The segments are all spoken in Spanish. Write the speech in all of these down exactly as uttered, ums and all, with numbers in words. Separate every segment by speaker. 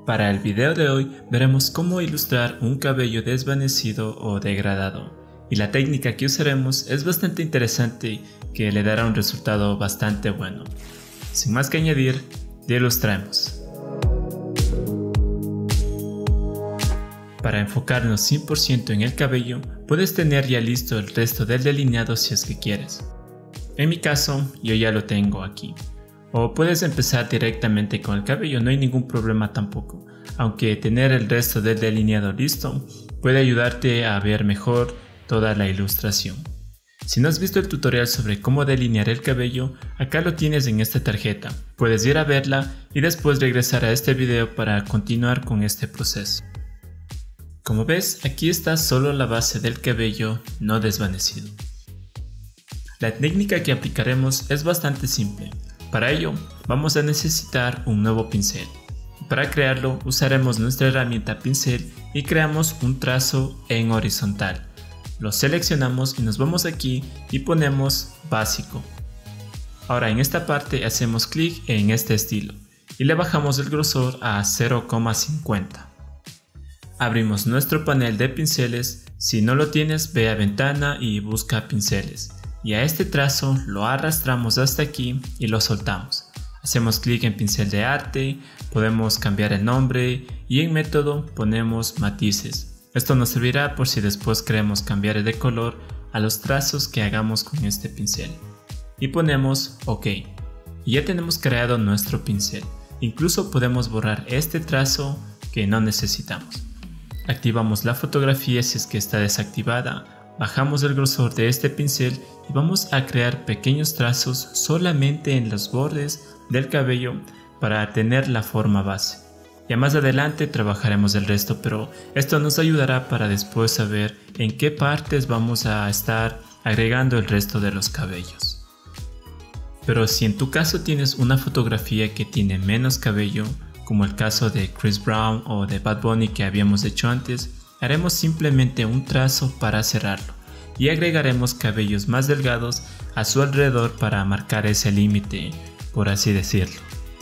Speaker 1: Para el video de hoy veremos cómo ilustrar un cabello desvanecido o degradado, y la técnica que usaremos es bastante interesante que le dará un resultado bastante bueno. Sin más que añadir, ya ilustremos. Para enfocarnos cien por ciento en el cabello, puedes tener ya listo el resto del delineado si es que quieres. En mi caso, yo ya lo tengo aquí. O puedes empezar directamente con el cabello, no hay ningún problema tampoco, aunque tener el resto del delineado listo puede ayudarte a ver mejor toda la ilustración. Si no has visto el tutorial sobre cómo delinear el cabello, acá lo tienes en esta tarjeta, puedes ir a verla y después regresar a este video para continuar con este proceso. Como ves, aquí está solo la base del cabello no desvanecido. La técnica que aplicaremos es bastante simple. Para ello, vamos a necesitar un nuevo pincel. Para crearlo, usaremos nuestra herramienta pincel y creamos un trazo en horizontal. Lo seleccionamos y nos vamos aquí y ponemos básico. Ahora en esta parte hacemos clic en este estilo y le bajamos el grosor a cero coma cincuenta. Abrimos nuestro panel de pinceles. Si no lo tienes, ve a ventana y busca pinceles. Y a este trazo lo arrastramos hasta aquí y lo soltamos. Hacemos clic en pincel de arte, podemos cambiar el nombre y en método ponemos matices. Esto nos servirá por si después queremos cambiar de color a los trazos que hagamos con este pincel. Y ponemos OK. Y ya tenemos creado nuestro pincel. Incluso podemos borrar este trazo que no necesitamos. Activamos la fotografía si es que está desactivada. Bajamos el grosor de este pincel y vamos a crear pequeños trazos solamente en los bordes del cabello para tener la forma base. Ya más adelante trabajaremos el resto, pero esto nos ayudará para después saber en qué partes vamos a estar agregando el resto de los cabellos. Pero si en tu caso tienes una fotografía que tiene menos cabello, como el caso de Chris Brown o de Bad Bunny que habíamos hecho antes, haremos simplemente un trazo para cerrarlo y agregaremos cabellos más delgados a su alrededor para marcar ese límite, por así decirlo.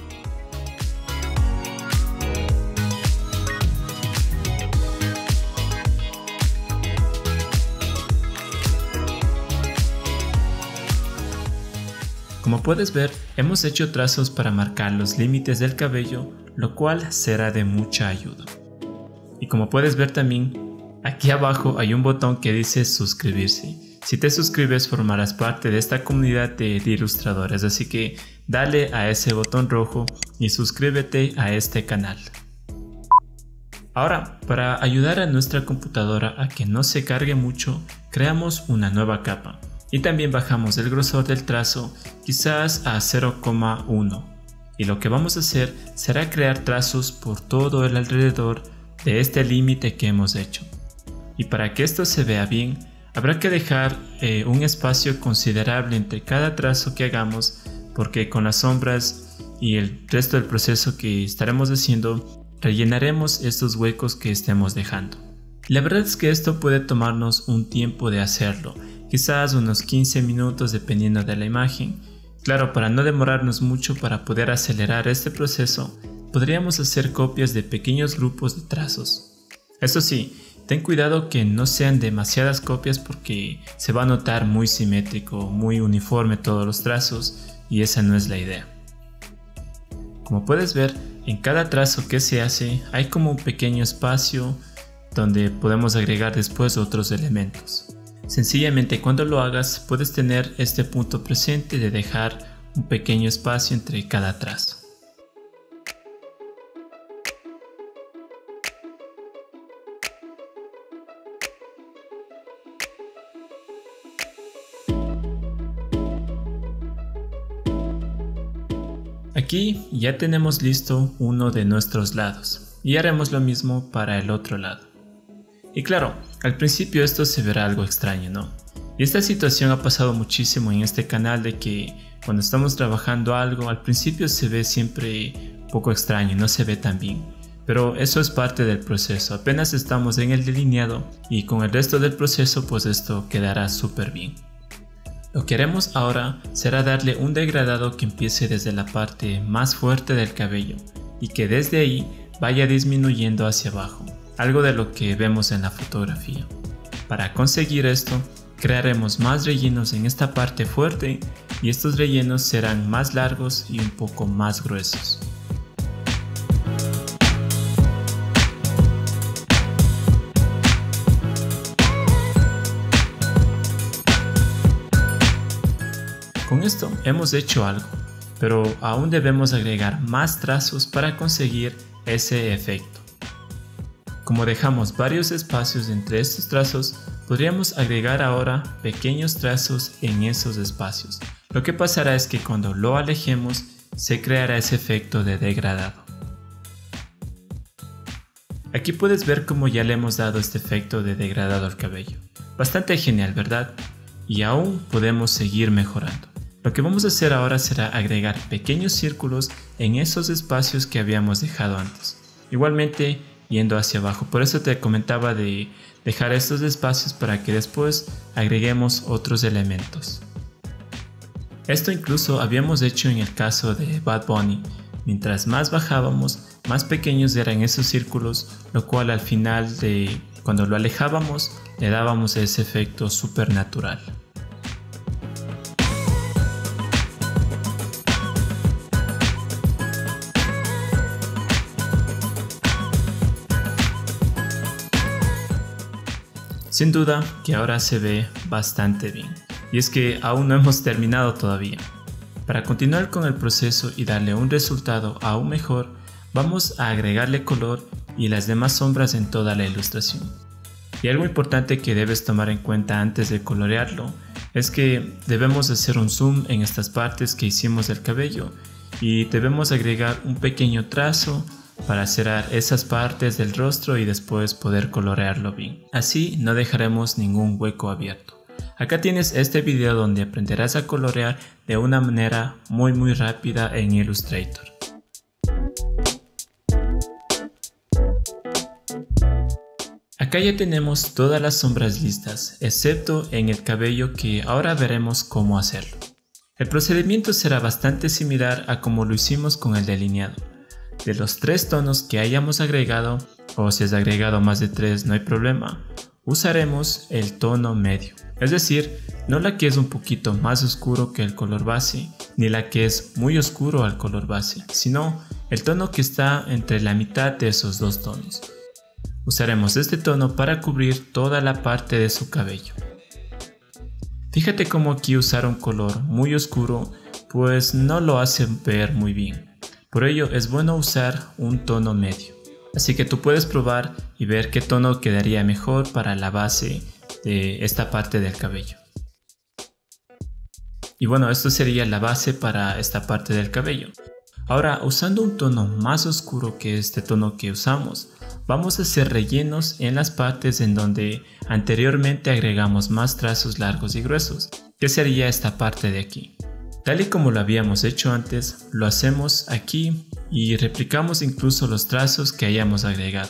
Speaker 1: Como puedes ver, hemos hecho trazos para marcar los límites del cabello, lo cual será de mucha ayuda. Y como puedes ver también, aquí abajo hay un botón que dice suscribirse. Si te suscribes formarás parte de esta comunidad de, de ilustradores, así que dale a ese botón rojo y suscríbete a este canal. Ahora, para ayudar a nuestra computadora a que no se cargue mucho, creamos una nueva capa. Y también bajamos el grosor del trazo quizás a cero coma uno. Y lo que vamos a hacer será crear trazos por todo el alrededor de este límite que hemos hecho. Y para que esto se vea bien, habrá que dejar eh, un espacio considerable entre cada trazo que hagamos, porque con las sombras y el resto del proceso que estaremos haciendo, rellenaremos estos huecos que estemos dejando. La verdad es que esto puede tomarnos un tiempo de hacerlo, quizás unos quince minutos dependiendo de la imagen. Claro, para no demorarnos mucho para poder acelerar este proceso, podríamos hacer copias de pequeños grupos de trazos. Eso sí, ten cuidado que no sean demasiadas copias porque se va a notar muy simétrico, muy uniforme todos los trazos y esa no es la idea. Como puedes ver, en cada trazo que se hace hay como un pequeño espacio donde podemos agregar después otros elementos. Sencillamente cuando lo hagas puedes tener este punto presente de dejar un pequeño espacio entre cada trazo. Aquí ya tenemos listo uno de nuestros lados y haremos lo mismo para el otro lado. Y claro, al principio esto se verá algo extraño, ¿no? Y esta situación ha pasado muchísimo en este canal de que cuando estamos trabajando algo al principio se ve siempre un poco extraño, no se ve tan bien. Pero eso es parte del proceso, apenas estamos en el delineado y con el resto del proceso pues esto quedará súper bien. Lo que haremos ahora será darle un degradado que empiece desde la parte más fuerte del cabello y que desde ahí vaya disminuyendo hacia abajo, algo de lo que vemos en la fotografía. Para conseguir esto, crearemos más rellenos en esta parte fuerte y estos rellenos serán más largos y un poco más gruesos. Con esto hemos hecho algo, pero aún debemos agregar más trazos para conseguir ese efecto. Como dejamos varios espacios entre estos trazos, podríamos agregar ahora pequeños trazos en esos espacios. Lo que pasará es que cuando lo alejemos, se creará ese efecto de degradado. Aquí puedes ver cómo ya le hemos dado este efecto de degradado al cabello. Bastante genial, ¿verdad? Y aún podemos seguir mejorando. Lo que vamos a hacer ahora será agregar pequeños círculos en esos espacios que habíamos dejado antes. Igualmente, yendo hacia abajo. Por eso te comentaba de dejar estos espacios para que después agreguemos otros elementos. Esto incluso habíamos hecho en el caso de Bad Bunny. Mientras más bajábamos, más pequeños eran esos círculos, lo cual al final de cuando lo alejábamos le dábamos ese efecto supernatural. Sin duda que ahora se ve bastante bien, y es que aún no hemos terminado todavía. Para continuar con el proceso y darle un resultado aún mejor, vamos a agregarle color y las demás sombras en toda la ilustración. Y algo importante que debes tomar en cuenta antes de colorearlo es que debemos hacer un zoom en estas partes que hicimos del cabello y debemos agregar un pequeño trazo para cerrar esas partes del rostro y después poder colorearlo bien. Así no dejaremos ningún hueco abierto. Acá tienes este video donde aprenderás a colorear de una manera muy muy rápida en Illustrator. Acá ya tenemos todas las sombras listas, excepto en el cabello, que ahora veremos cómo hacerlo. El procedimiento será bastante similar a como lo hicimos con el delineado. De los tres tonos que hayamos agregado, o si has agregado más de tres no hay problema, usaremos el tono medio. Es decir, no la que es un poquito más oscuro que el color base, ni la que es muy oscuro al color base, sino el tono que está entre la mitad de esos dos tonos. Usaremos este tono para cubrir toda la parte de su cabello. Fíjate cómo aquí usar un color muy oscuro pues no lo hace ver muy bien. Por ello es bueno usar un tono medio. Así que tú puedes probar y ver qué tono quedaría mejor para la base de esta parte del cabello. Y bueno, esto sería la base para esta parte del cabello. Ahora, usando un tono más oscuro que este tono que usamos, vamos a hacer rellenos en las partes en donde anteriormente agregamos más trazos largos y gruesos, que sería esta parte de aquí. Tal y como lo habíamos hecho antes, lo hacemos aquí y replicamos incluso los trazos que hayamos agregado.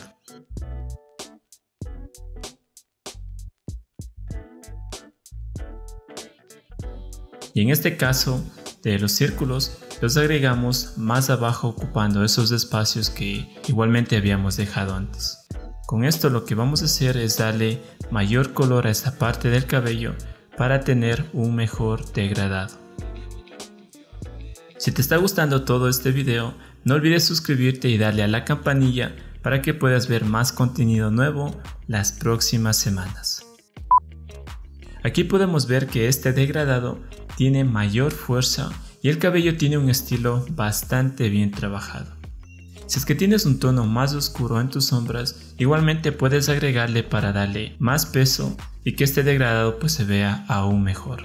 Speaker 1: Y en este caso de los círculos, los agregamos más abajo ocupando esos espacios que igualmente habíamos dejado antes. Con esto lo que vamos a hacer es darle mayor color a esta parte del cabello para tener un mejor degradado. Si te está gustando todo este video, no olvides suscribirte y darle a la campanilla para que puedas ver más contenido nuevo las próximas semanas. Aquí podemos ver que este degradado tiene mayor fuerza y el cabello tiene un estilo bastante bien trabajado. Si es que tienes un tono más oscuro en tus sombras, igualmente puedes agregarle para darle más peso y que este degradado pues se vea aún mejor.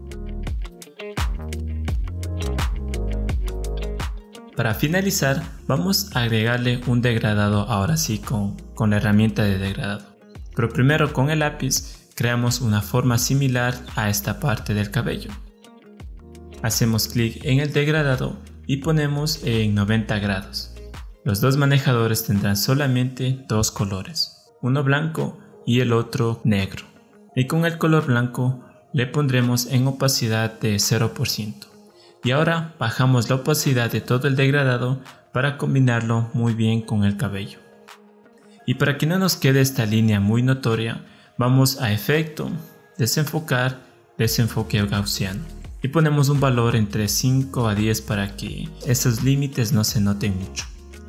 Speaker 1: Para finalizar, vamos a agregarle un degradado ahora sí con, con la herramienta de degradado. Pero primero con el lápiz creamos una forma similar a esta parte del cabello. Hacemos clic en el degradado y ponemos en noventa grados. Los dos manejadores tendrán solamente dos colores, uno blanco y el otro negro. Y con el color blanco le pondremos en opacidad de cero por ciento. Y ahora bajamos la opacidad de todo el degradado para combinarlo muy bien con el cabello. Y para que no nos quede esta línea muy notoria, vamos a efecto, desenfocar, desenfoque gaussiano. Y ponemos un valor entre cinco a diez para que esos límites no se noten mucho.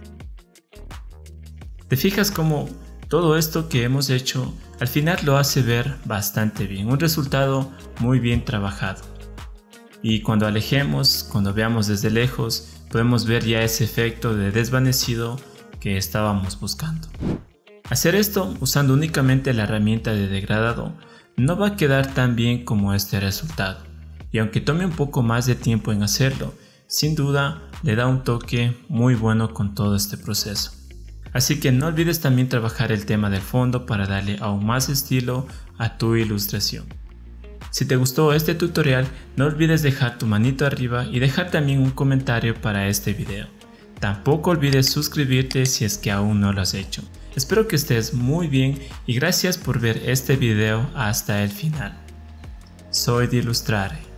Speaker 1: ¿Te fijas cómo todo esto que hemos hecho al final lo hace ver bastante bien? Un resultado muy bien trabajado. Y cuando alejemos, cuando veamos desde lejos, podemos ver ya ese efecto de desvanecido que estábamos buscando. Hacer esto usando únicamente la herramienta de degradado no va a quedar tan bien como este resultado. Y aunque tome un poco más de tiempo en hacerlo, sin duda le da un toque muy bueno con todo este proceso. Así que no olvides también trabajar el tema del fondo para darle aún más estilo a tu ilustración. Si te gustó este tutorial, no olvides dejar tu manito arriba y dejar también un comentario para este video. Tampoco olvides suscribirte si es que aún no lo has hecho. Espero que estés muy bien y gracias por ver este video hasta el final. Soy Dilustrare.